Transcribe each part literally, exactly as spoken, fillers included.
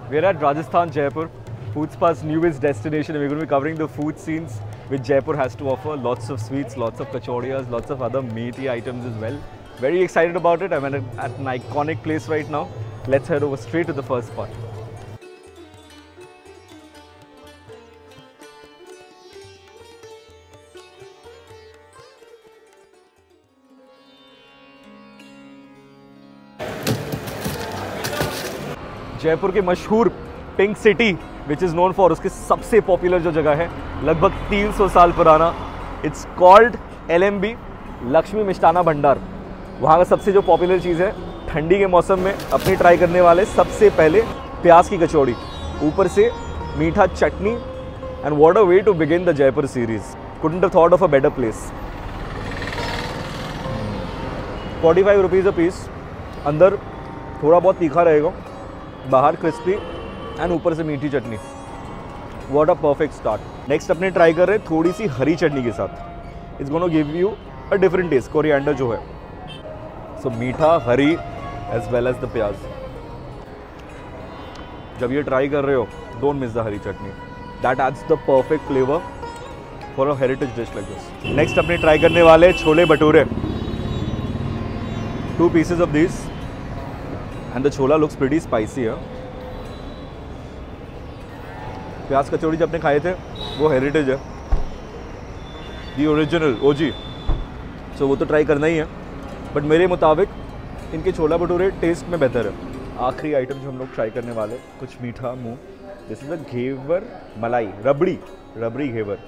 We're at Rajasthan, Jaipur, Food Spa's newest destination. We're going to be covering the food scenes which Jaipur has to offer. Lots of sweets, lots of kachorias, lots of other meaty items as well. Very excited about it. I'm at, a, at an iconic place right now. Let's head over straight to the first spot. Jaipur के मशहूर pink city which is known for उसके सबसे popular जो जगह है, लगभग तीन सौ साल पुराना, it's called L M B, Laxmi Mishthan Bhandar. वहाँ का सबसे जो पॉपुलर चीज़ है, ठंडी के मौसम में अपनी ट्राई करने वाले सबसे पहले प्याज की कचौड़ी, ऊपर से मीठा चटनी, and what a way to begin the Jaipur series. Couldn't have thought of a better place. Forty five rupees a piece, अंदर थोड़ा बहुत तीखा रहेगा, बाहर क्रिस्पी एंड ऊपर से मीठी चटनी। What a perfect start. Next अपने ट्राई कर रहे हैं थोड़ी सी हरी चटनी के साथ। It's gonna give you a different taste, coriander जो है। सो so, मीठा, हरी as well as the pyaaz. जब ये ट्राई कर रहे हो, डोंट मिस द हरी chutney. That adds the perfect flavour for a heritage dish like this. Next अपने ट्राई करने वाले chole bhature. To pieces of this and the chola looks pretty spicy है। प्याज कचौड़ी जब अपने खाए थे वो हेरिटेज है, दी ओरिजिनल ओ जी, सो वो तो ट्राई करना ही है। बट मेरे मुताबिक इनके छोला भटूरे टेस्ट में बेहतर है। आखिरी आइटम जो हम लोग ट्राई करने वाले, कुछ मीठा मुंह। This is a ghevar malai, rabri rabri ghevar.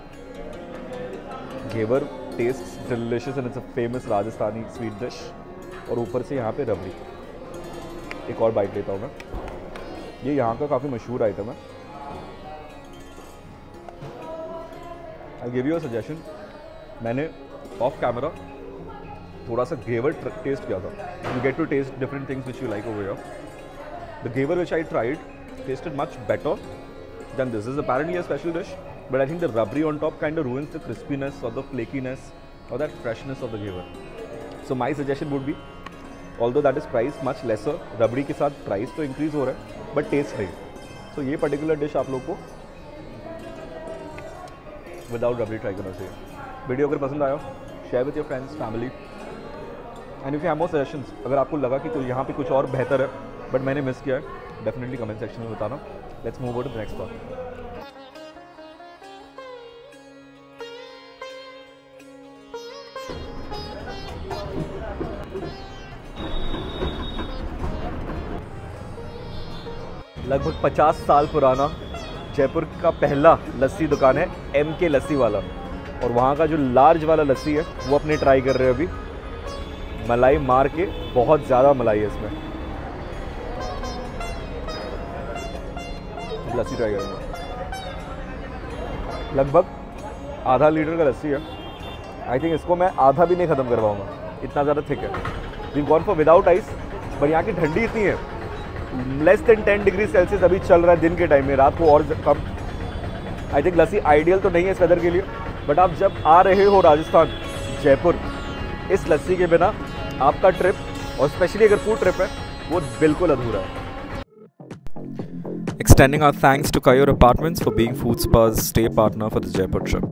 Ghevar taste delicious and it's a famous Rajasthani sweet dish. और ऊपर से यहाँ पे रबड़ी। एक और बाइट लेता हूँ मैं। ये यहाँ का काफ़ी मशहूर आइटम है। I give you a suggestion. मैंने ऑफ कैमरा थोड़ा सा घेवर टेस्ट किया था। You get to taste different things which you like over here. The ghevar which I tried tasted much better than this. Is apparently a special dish, but I think the rabri on top kind of ruins the crispiness or the flakiness or that freshness of the ghevar. So my suggestion would be, although that is price much lesser, rabri के साथ price तो increase हो रहा है but taste नहीं। So so, ये particular dish आप लोग को विदाउट रबड़ी ट्राई करना चाहिए। वीडियो अगर पसंद आया, share with your friends, family, and if you have more suggestions. अगर आपको लगा कि तो यहाँ पे कुछ और बेहतर है बट मैंने मिस किया है, डेफिनेटली कमेंट सेक्शन में बताना। Let's move on to the next part. लगभग पचास साल पुराना जयपुर का पहला लस्सी दुकान है एम के लस्सी वाला। और वहाँ का जो लार्ज वाला लस्सी है वो अपने ट्राई कर रहे हैं अभी। मलाई मार के, बहुत ज़्यादा मलाई है इसमें। लस्सी ट्राई करेंगे। लगभग आधा लीटर का लस्सी है। आई थिंक इसको मैं आधा भी नहीं ख़त्म कर पाऊँगा, इतना ज़्यादा थिक है। We gone for without ice, पर यहाँ की ठंडी इतनी है, less than ten degree Celsius अभी चल रहा है दिन के टाइम में, रात को और कम। आई थिंक लस्सी आइडियल तो नहीं है इस वेदर के लिए, बट आप जब आ रहे हो राजस्थान, जयपुर, इस लस्सी के बिना आपका ट्रिप, और स्पेशली अगर फूड ट्रिप है, वो बिल्कुल अधूरा है। Extending our thanks to Kayur Apartments for being Food Spa's stay partner for the Jaipur trip.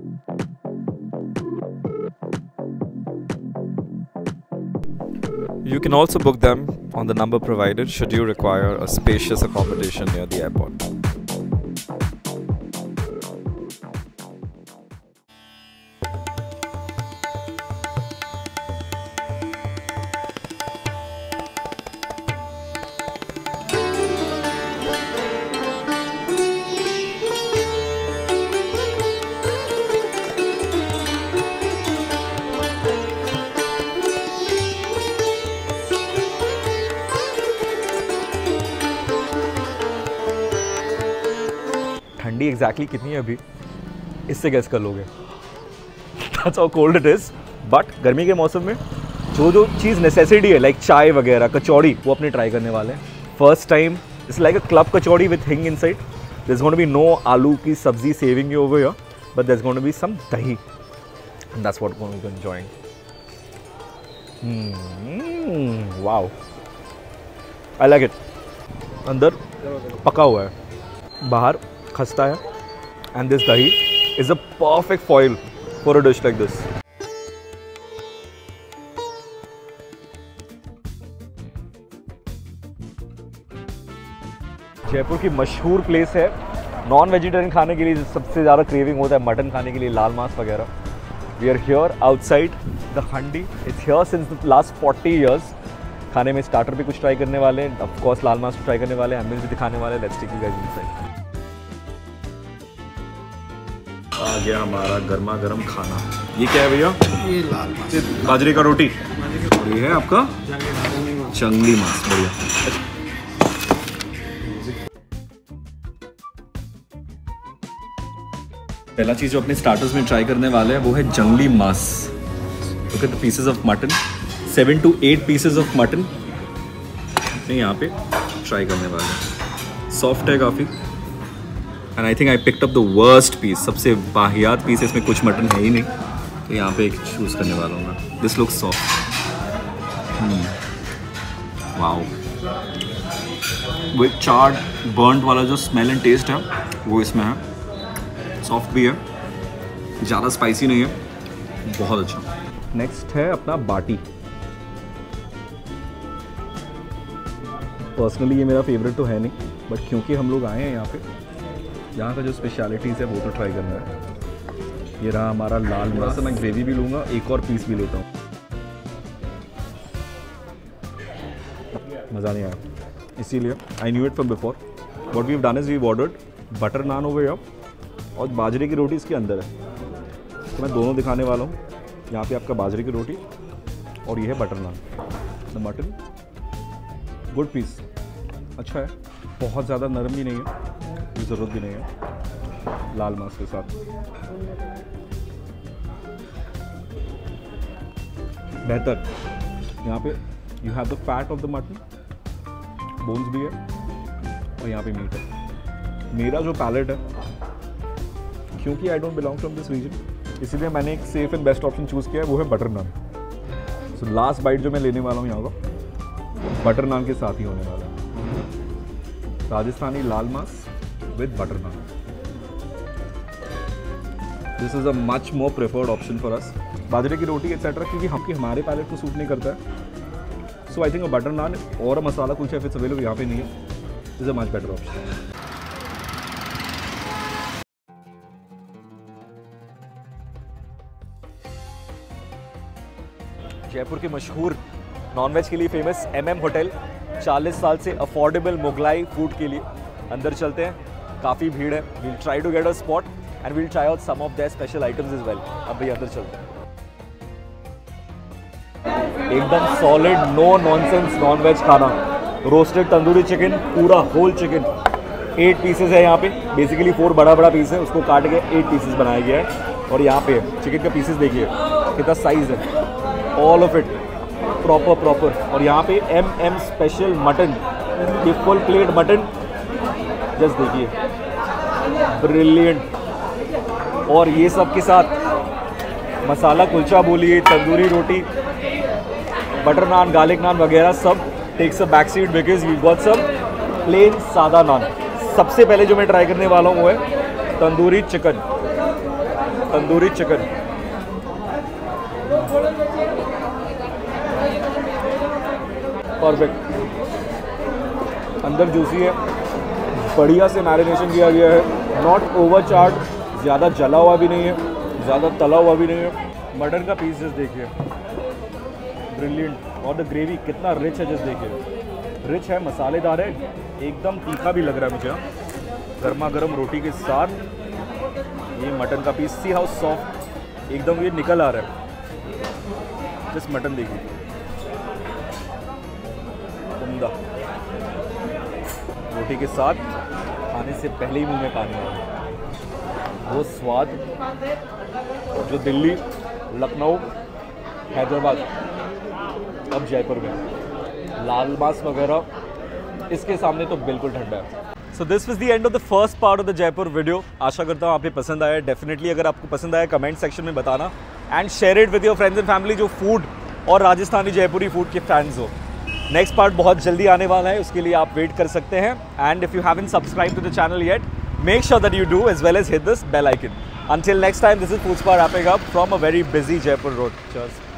You can also book them on the number provided should you require a spacious accommodation near the airport. ठंडी exactly कितनी है अभी, इससे gas कर लोगे। That's how cold it is. But गर्मी के मौसम में जो जो चीज़ नेसेसिटी है, लाइक चाय वगैरह, कचौड़ी, वो अपने ट्राई करने वाले हैं। First time it's like a club kachori with hing inside. There is going to be no aloo की sabzi saving you over here, but there is going to be some dahi, and that's what going to enjoying. Wow, I like it. अंदर पका हुआ है, बाहर खस्ता है, and this dahi is a perfect foil for a dish like this. Jaipur की मशहूर place है नॉन वेजिटेरियन खाने के लिए, सबसे ज़्यादा क्रेविंग होता है मटन खाने के लिए, लाल मांस वगैरह। We are here outside the Handi, it's here since the last forty years. खाने में स्टार्टर भी कुछ ट्राई करने वाले हैं, ऑफ कोर्स लाल मांस ट्राई करने वाले हैं, एम्बियंस भी दिखाने वाले हैं। Let's take you guys inside. आ गया हमारा गर्मा गर्म खाना। ये क्या है भैया? ये लाल मांस, बाजरे का रोटी, और ये है आपका जंगली मांस। बढ़िया। पहला चीज़ जो अपने स्टार्टर्स में ट्राई करने वाले हैं वो है जंगली मांस। Look at the pieces of mutton, seven to eight pieces of mutton नहीं यहाँ पे ट्राई करने वाले हैं। सॉफ्ट है काफ़ी, and I think I picked up the worst piece, सबसे वाहियात पीस। इसमें कुछ मटन है ही नहीं, तो यहाँ पे एक चूज़ करने वाला हूँ मैं। This looks soft, wow. वो चार्ड बर्न्ड वाला जो स्मेल एंड टेस्ट है वो इसमें है। सॉफ्ट भी है, ज़्यादा स्पाइसी नहीं है, बहुत अच्छा। नेक्स्ट है अपना बाटी। पर्सनली ये मेरा फेवरेट तो है नहीं, बट क्योंकि हम लोग आए हैं यहाँ पे, यहाँ का जो स्पेशलिटीज़ है वो तो ट्राई करना है। ये रहा हमारा लाल मांस, मैं ग्रेवी भी लूँगा, एक और पीस भी लेता हूँ। मज़ा नहीं आया, इसीलिए I knew it from before. What we have done is we ordered butter naan over here, और बाजरे की रोटी इसके अंदर है, तो मैं दोनों दिखाने वाला हूँ। यहाँ पे आपका बाजरे की रोटी और ये है butter naan. The mutton good piece, अच्छा है, बहुत ज़्यादा नरम भी नहीं है, ज़रूरत भी नहीं है। लाल मांस के साथ बेहतर। यहाँ पे you have the fat of the mutton, bones भी है, और यहाँ पे मीट है। मेरा जो पैलेट है, क्योंकि I don't belong from this region, इसीलिए मैंने एक safe and best option choose किया है, वो है butter naan. So last bite जो मैं लेने वाला हूँ यहाँ का, बटर नान के साथ ही होने वाला है। Rajasthani laal maas with butter naan, this is a much more preferred option for us. बाजरे की रोटी एक्सेट्रा क्योंकि हम हमारे पैलेट को सूट नहीं करता है, सो आई थिंक अ बटर नान और अ मसाला कुछ है फिर अवेलेबल यहाँ पे नहीं है, is a much better option. Jaipur के मशहूर नॉनवेज के लिए फेमस एम एम होटल, चालीस साल से अफोर्डेबल मुगलाई फूड के लिए। अंदर चलते हैं, काफ़ी भीड़ है। We'll try to get a spot and we'll try out some of there special items is well. अब भाई अंदर चलते हैं। एकदम सॉलिड नो नॉनसेंस नॉनवेज खाना, रोस्टेड तंदूरी चिकन, पूरा होल चिकन, एट पीसेस है यहाँ पे। बेसिकली फोर बड़ा बड़ा पीस है, उसको काट के एट पीसेस बनाया गया है। और यहाँ पे चिकन का पीसेस देखिए कितना साइज है, all of it proper proper. और यहाँ पे एम एम स्पेशल मटन, ये फुल प्लेट मटन, जस्ट देखिए, ब्रिलियंट। और ये सब के साथ मसाला कुलचा बोलिए, तंदूरी रोटी, बटर नान, गार्लिक नान वगैरह सब takes a back seat because we got some plain सादा नान। सबसे पहले जो मैं ट्राई करने वाला हूँ वो है tandoori chicken. Tandoori chicken perfect, अंदर जूसी है, बढ़िया से मैरिनेशन किया गया है, नॉट ओवर चार्ड, ज़्यादा जला हुआ भी नहीं है, ज़्यादा तला हुआ भी नहीं है। मटन का पीस जस्ट देखिए, ब्रिलियंट। और द ग्रेवी कितना रिच है, जस्ट देखिए, रिच है, मसालेदार है, एकदम तीखा भी लग रहा है मुझे। गर्मा गर्म रोटी के साथ ये मटन का पीस, सी हाउ सॉफ्ट, एकदम ये निकल आ रहा है। जस्ट मटन देखिए, उम्दा। रोटी के साथ खाने से पहले ही मुंह में पानी आ रहा है। वो स्वाद जो दिल्ली, लखनऊ, हैदराबाद, अब जयपुर में लाल मांस वगैरह, इसके सामने तो बिल्कुल ठंडा है। So this was the end of the first part of the Jaipur video. आशा करता हूँ आपको पसंद आया। डेफिनेटली अगर आपको पसंद आया कमेंट सेक्शन में बताना, and share it with your friends and family जो फूड और राजस्थानी जयपुरी फूड के फैंस हो। नेक्स्ट पार्ट बहुत जल्दी आने वाला है, उसके लिए आप वेट कर सकते हैं. And if you haven't subscribe to the channel yet, make sure that you do as well as hit this bell icon. Until next time, this is Pushpa wrapping up from a very busy Jaipur road. Cheers.